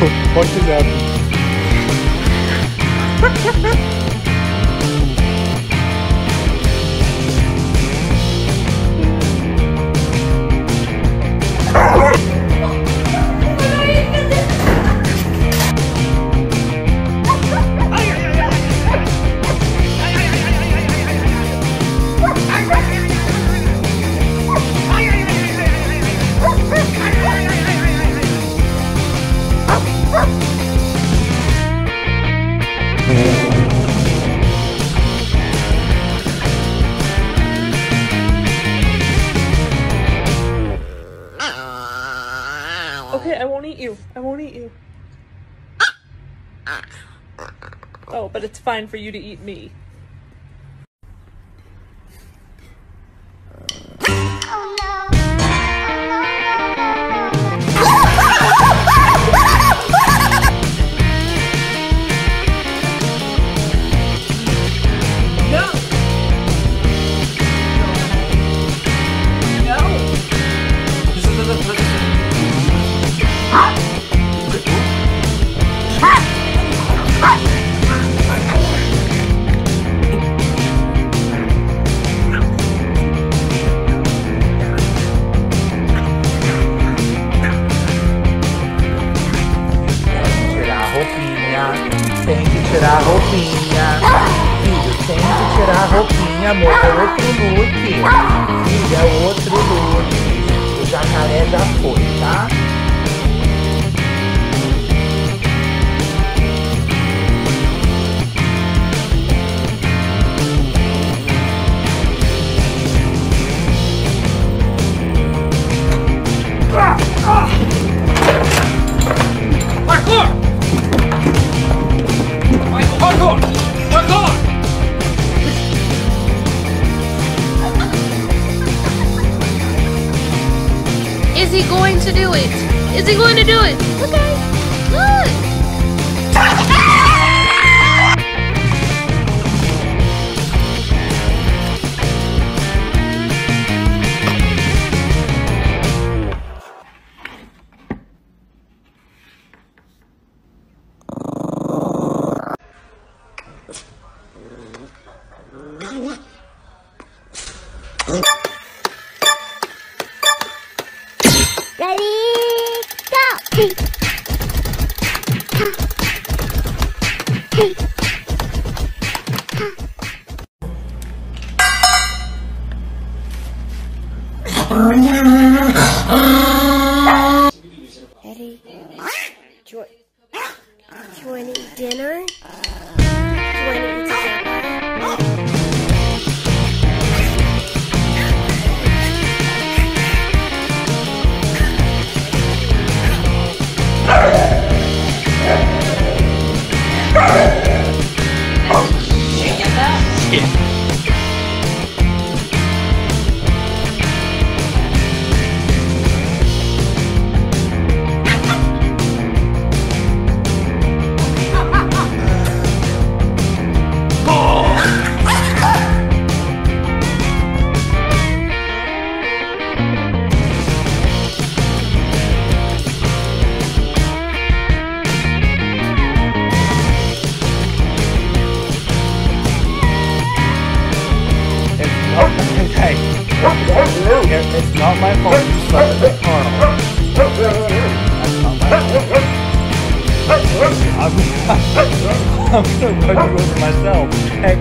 What just happened? Okay, I won't eat you. I won't eat you. Oh, but it's fine for you to eat me. Oh no. Tem que tirar a roupinha. Filho, tem que tirar a roupinha, amor. É outro look. Filho, é outro look. O jacaré já foi, tá? Parkour! Parkour! Parkour! Is he going to do it? Is he going to do it? Okay, good. Ready, go! Eddie, do you want to eat dinner? Do you want to eat dinner? It's not my fault you slept in the car. That's not my fault. I'm gonna run you over myself. Hey.